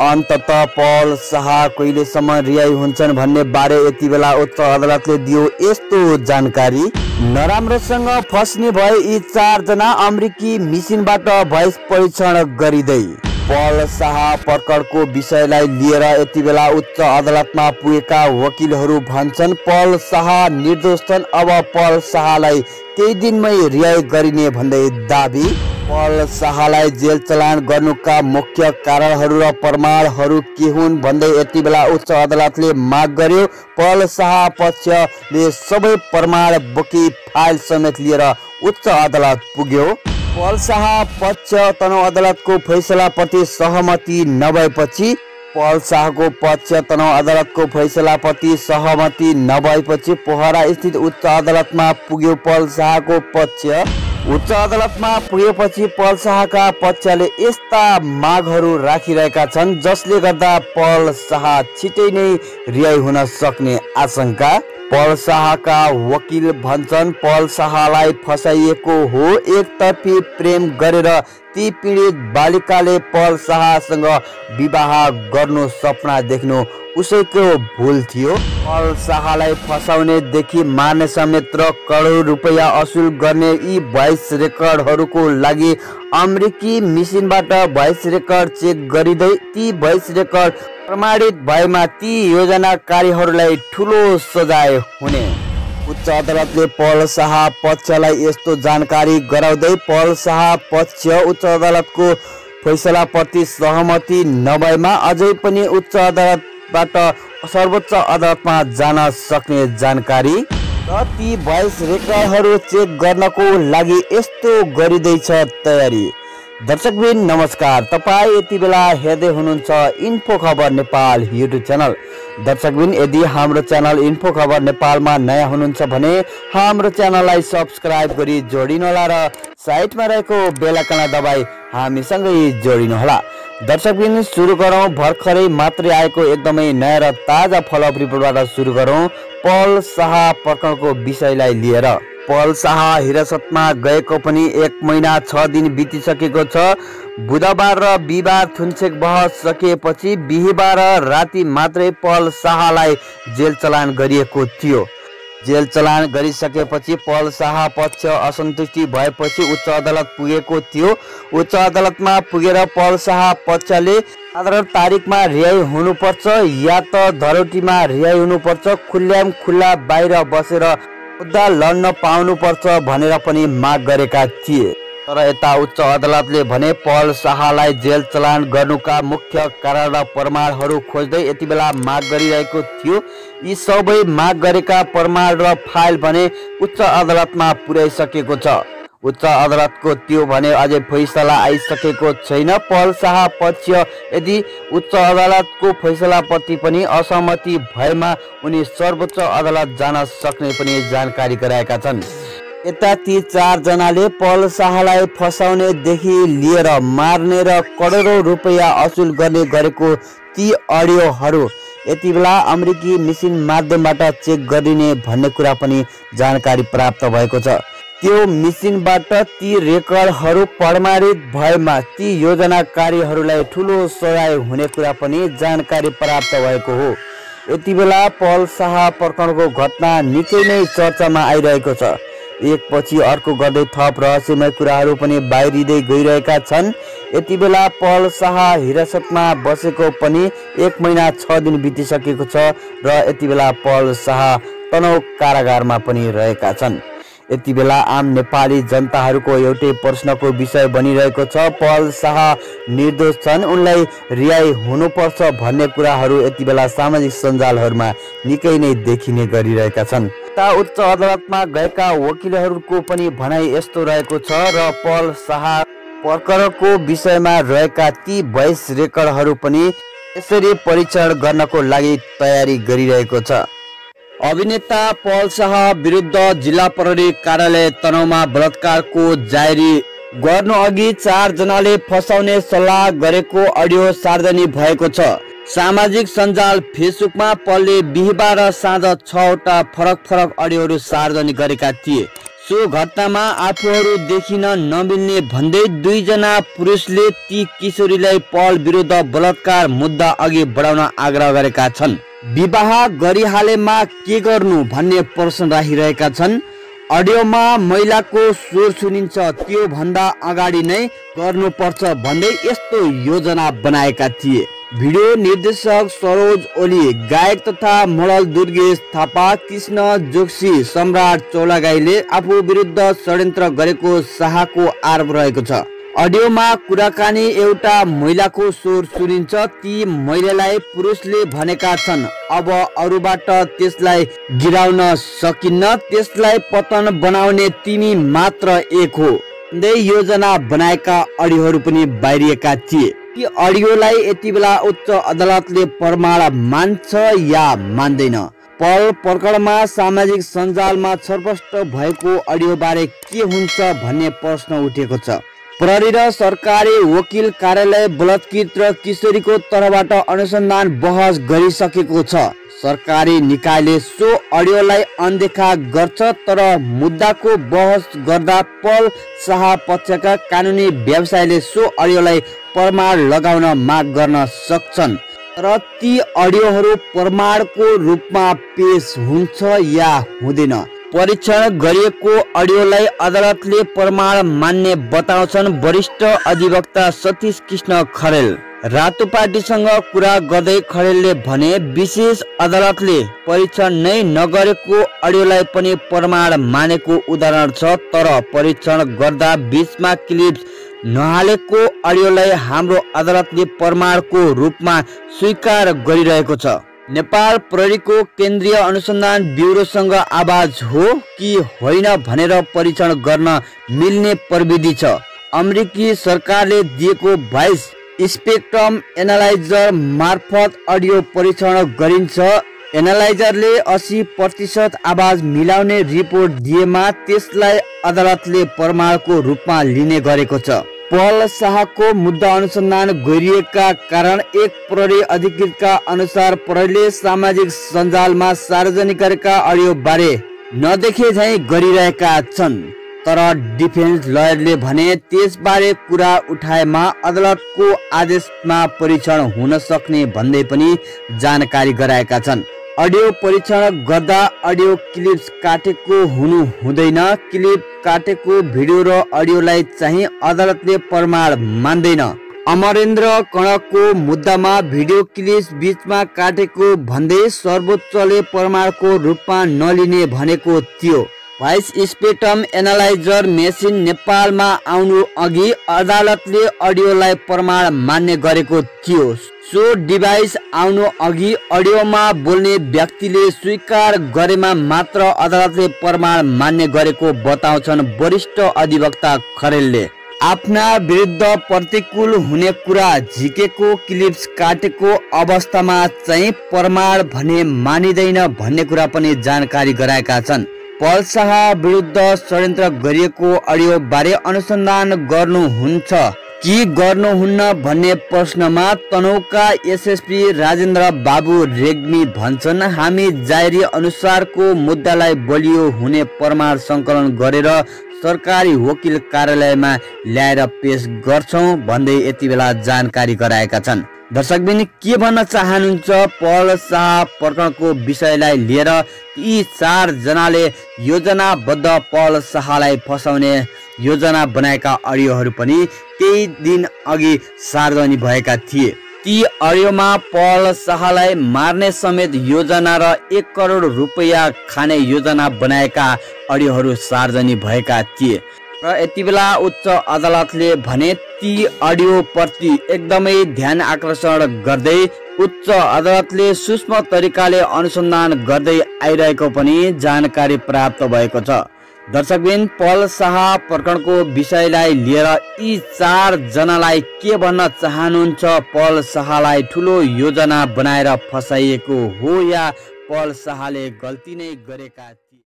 अन्ततः पल शाह कहिलेसम्म रिहाई हुन्छन् भन्ने बारे यति बेला उच्च अदालतले दियो यस्तो जानकारी। नराम्रोसँग फस्ने भए यी 4 जना अमेरिकी मिसिनबाट भोइस परीक्षण गरिँदै। पल शाह प्रकरणको विषयलाई लिएर यति बेला उच्च अदालतमा पुगेका वकिलहरू भन्छन् पल शाह निर्दोष छन्। अब पल शाहलाई केही दिनमै रिहाई गरिने भन्दै दाबी। पल शाहलाई जेल चलान गर्नुका मुख्य कारणहरू र प्रमाणहरू के हुन् भन्दै यति बेला उच्च अदालतले माग गर्यो। पल शाह पक्षले सबै प्रमाण बोकी फाइल समेत लिएर उच्च अदालत पुग्यो। पल शाह पक्ष तनहुँ अदालतको फैसलाप्रति सहमति नभएपछि पोखरा स्थित उच्च अदालतमा पुग्यो। पल शाहको पक्ष उच्च अदालतमा पुगेपछि पल शाहका पक्षले यस्ता मागहरू राखिरहेका छन् जसले गर्दा पल शाह छिटै नै रिहाई हुन सक्ने आशंका। पल शाहका वकिल भन्छन् पल शाहलाई फसाइएको हो। एकतर्फी प्रेम गरेर ती पीडित बालिकाले पल शाहसँग विवाह गर्नु सपना देख्नु उसैको भूल थियो। पल शाहलाई फसाउनेदेखि मार्ने समेत र करोड रुपैयाँ असुल गर्ने यी भोइस रेकर्डहरूको लागि अमेरिकी मिसिनबाट भोइस रेकर्ड चेक गरिँदै ती भोइस रेकर्ड प्रमाणित भएमा ती योजनाकारीहरूलाई ठुलो सजाय हुने। उच्च अदालतले पल शाह पक्षलाई यस्तो जानकारी गराउँदै पल शाह पक्ष उच्च अदालतको फैसलाप्रति सहमति नभएमा अझै पनि उच्च अदालतबाट सर्वोच्च अदालतमा जान सक्ने जानकारी। र ती भोइस रेकर्डहरू चेक गर्नको लागि यस्तो गरिँदैछ तयारी। दर्शकबिन नमस्कार, तपाईँ यति बेला हेर्दै हुनुहुन्छ इन्फो खबर नेपाल युट्युब च्यानल। दर्शकबिन यदि हाम्रो च्यानल इन्फो खबर नेपालमा नयाँ हुनुहुन्छ भने हाम्रो च्यानललाई सब्स्क्राइब गरी जोडिनुहोला र साइडमा रहेको बेल आइकन दबाई हामीसँगै जोडिनुहोला। दर्शकबिन सुरु गरौँ भर्खरै मात्रै आएको एकदमै नयाँ र ताजा फलोअप रिपोर्टबाट सुरु गरौँ पल शाह प्रकरणको विषयलाई लिएर। पल शाह हिरासतमा गएको पनि 1 महिना 6 दिन बितिसकेको छ। बुधबार र बिहिबार थुन्चेक बहस सकिएपछि बिहिबार राति मात्रै पल शाहलाई जेल चलान गरिएको थियो। जेल चलान गरिसकेपछि पल शाह पक्ष असन्तुष्टि भएपछि उच्च अदालत पुगेको थियो। उच्च अदालतमा पुगेर पल शाह पक्षले साधारण तारिखमा रिहाई हुनुपर्छ या त धरोटीमा रिहाई हुनुपर्छ, खुल्ल्याम खुल्ला बाहिर बसेर मुद्दा लड्न पाउनुपर्छ भनेर पनि माग गरेका थिए। तर यता उच्च अदालतले भने पल शाहलाई जेल चलान गर्नुका मुख्य कारण र प्रमाणहरू खोज्दै यति बेला माग गरिरहेको थियो। यी सबै माग गरेका प्रमाण र फाइल भने उच्च अदालतमा पुर्याइसकेको छ। उच्च अदालतको त्यो भने अझै फैसला आइसकेको छैन। पल शाह पक्ष यदि उच्च अदालतको फैसलाप्रति पनि असहमति भएमा उनी सर्वोच्च अदालत जान सक्ने पनि जानकारी गराएका छन्। यता ती 4 जनाले पल शाहलाई फसाउनेदेखि लिएर मार्ने र करोडौं रुपैयाँ असुल गर्ने गरेको ती अडियोहरू यति बेला अमेरिकी मिसिन माध्यमबाट चेक गरिने भन्ने कुरा पनि जानकारी प्राप्त भएको छ। त्यो मिसिनबाट ती रेकर्डहरू प्रमाणित भएमा ती योजनाकारीहरूलाई ठुलो सजाय हुने कुरा पनि जानकारी प्राप्त भएको हो। यति बेला पल शाह प्रकरणको घटना निकै नै चर्चामा आइरहेको छ। एकपछि अर्को गर्दै थप रहस्यमय कुराहरू पनि बाहिरिँदै गइरहेका छन्। यति बेला पल शाह हिरासतमा बसेको पनि 1 महिना 6 दिन बितिसकेको छ र यति बेला पल शाह तनहुँ कारागारमा पनि रहेका छन्। यति बेला आम नेपाली जनताहरूको एउटै प्रश्नको विषय बनिरहेको छ पल शाह निर्दोष छन्, उनलाई रिहाई हुनुपर्छ भन्ने कुराहरू यति बेला सामाजिक सञ्जालहरूमा निकै नै देखिने गरिरहेका छन्। उच्च अदालतमा गएका वकिलहरूको पनि भनाइ यस्तो रहेको छ र पल शाह प्रकरणको विषयमा रहेका ती भोइस रेकर्डहरू पनि यसरी परीक्षण गर्नको लागि तयारी गरिरहेको छ। अभिनेता पल शाह विरुद्ध जिल्ला प्रहरी कार्यालय तनहुँमा बलात्कारको जारी गर्नु अघि 4 जनाले फसाउने सल्लाह गरेको अडियो सार्वजनिक भएको छ। सामाजिक सञ्जाल फेसबुकमा पलले बिहिबार साँझ 6 वटा फरक अडियोहरू सार्वजनिक गरेका थिए। सो घटनामा आफूहरू देखिन नमिल्ने भन्दै 2 जना पुरुषले ती किशोरीलाई पहल विरुद्ध बलात्कार मुद्दा अघि बढाउन आग्रह गरेका छन्। विवाह गरिहालेमा के गर्नु भन्ने प्रश्न राखिरहेका छन्। अडियोमा महिलाको स्वर सुनिन्छ, त्यो भन्दा अगाडि नै गर्नुपर्छ भन्दै यस्तो योजना बनाएका थिए। भिडियो निर्देशक सरोज ओली, गायक तथा मोडल दुर्गेश थापा, कृष्ण जोशी, सम्राट चौलागाईले आफू विरुद्ध षड्यन्त्र गरेको शाहको आरोप रहेको छ। अडियोमा कुराकानी एउटा महिलाको स्वर सुनिन्छ। ती महिलालाई पुरुषले भनेका छन्, अब अरूबाट त्यसलाई गिराउन सकिन्न, त्यसलाई पतन बनाउने तिमी मात्र एक हो भन्दै योजना बनाएका अडियोहरू पनि बाहिरिएका थिए। यी अडियोलाई यति बेला उच्च अदालतले प्रमाण मान्छ या मान्दैन? पहल प्रकरणमा सामाजिक सञ्जालमा छरपष्ट भएको अडियो बारे के हुन्छ भन्ने प्रश्न उठेको छ। प्रहरी र सरकारी वकिल कार्यालय बलात्कृत र किशोरीको तर्फबाट अनुसन्धान बहस गरिसकेको छ। सरकारी निकायले सो अडियोलाई अनदेखा गर्छ, तर मुद्दाको बहस गर्दा पल शाह पक्षका कानुनी व्यवसायले सो अडियोलाई प्रमाण लगाउन माग गर्न सक्छन्। तर ती अडियोहरू प्रमाणको रूपमा पेश हुन्छ या हुँदैन? परीक्षण गरिएको अडियोलाई अदालतले प्रमाण मान्ने बताउँछन् वरिष्ठ अधिवक्ता सतीश कृष्ण खरेल। रातोपाटीसँग कुरा गर्दै खरेलले भने, विशेष अदालतले परीक्षण नै नगरेको अडियोलाई पनि प्रमाण मानेको उदाहरण छ, तर परीक्षण गर्दा बीचमा क्लिप्स नहालेको अडियोलाई हाम्रो अदालतले प्रमाणको रूपमा स्वीकार गरिरहेको छ। नेपाल प्रहरीको केन्द्रीय अनुसन्धान ब्युरोसँग आवाज हो कि होइन भनेर परीक्षण गर्न मिल्ने प्रविधि छ। अमेरिकी सरकारले दिएको भोइस स्पेक्ट्रम एनालाइजर मार्फत अडियो परीक्षण गरिन्छ। एनालाइजरले 80% आवाज मिलाउने रिपोर्ट दिएमा त्यसलाई अदालतले प्रमाणको रूपमा लिने गरेको छ। पहल शाहको मुद्दा अनुसन्धान गरिएका कारण एक प्रहरी अधिकृतका अनुसार प्रहरीले सामाजिक सञ्जालमा सार्वजनिक गरेका अडियो बारे नदेखे झैं गरिरहेका छन्। तर डिफेन्स लयरले भने त्यसबारे कुरा उठाएमा अदालतको आदेशमा परीक्षण हुन सक्ने भन्दै पनि जानकारी गराएका छन्। अडियो परीक्षण गर्दा अडियो क्लिप्स काटेको हुनु हुँदैन। क्लिप काटेको भिडियो र अडियोलाई चाहिँ अदालतले प्रमाण मान्दैन। अमरेन्द्र कणकको मुद्दामा भिडियो क्लिप्स बीचमा काटेको भन्दै सर्वोच्चले प्रमाणको रूपमा नलिने भनेको थियो। भोइस स्पेक्ट्रम एनालाइजर मेसिन नेपालमा आउनु अघि अदालतले अडियोलाई प्रमाण मान्ने गरेको थियो। सो डिभाइस आउनु अघि अडियोमा बोल्ने व्यक्तिले स्वीकार गरेमा मात्र अदालतले प्रमाण मान्ने गरेको बताउँछन् वरिष्ठ अधिवक्ता खरेलले। आफ्ना विरुद्ध प्रतिकूल हुने कुरा झिकेको क्लिप्स काटेको अवस्थामा चाहिँ प्रमाण भने मानिँदैन भन्ने कुरा पनि जानकारी गराएका छन्। पहल शाह विरुद्ध षड्यन्त्र गरिएको अडियो बारे अनुसन्धान गर्नुहुन्छ कि गर्नुहुन्न भन्ने प्रश्नमा तनहुका एसएसपी राजेन्द्र बाबु रेग्मी भन्छन्, हामी जाहेरी अनुसारको मुद्दालाई बलियो हुने प्रमाण सङ्कलन गरेर सरकारी वकिल कार्यालयमा ल्याएर पेश गर्छौं भन्दै यति बेला जानकारी गराएका छन्। दर्शकबिन के भन्न चाहनुहुन्छ पहल शाह प्रकरणको विषयलाई लिएर? यी 4 जनाले योजनाबद्ध पहल शाहलाई फसाउने योजना बनाएका अडियोहरू पनि केही दिन अघि सार्वजनिक भएका थिए। ती अडियोमा पहल शाहलाई मार्ने समेत योजना र 1 करोड रुपैयाँ खाने योजना बनाएका अडियोहरू सार्वजनिक भएका थिए। र यति बेला उच्च अदालतले भने ती अडियो प्रति एकदमै ध्यान आकर्षण गर्दै उच्च अदालतले सूक्ष्म तरिकाले अनुसन्धान गर्दै आइरहेको पनि जानकारी प्राप्त भएको छ। दर्शकबिन पहल शाह प्रकरणको विषयलाई लिएर यी 4 जनालाई के भन्न चाहनुहुन्छ? पहल शाहलाई ठुलो योजना बनाएर फसाइएको हो या पहल शाहले गल्ती नै गरेका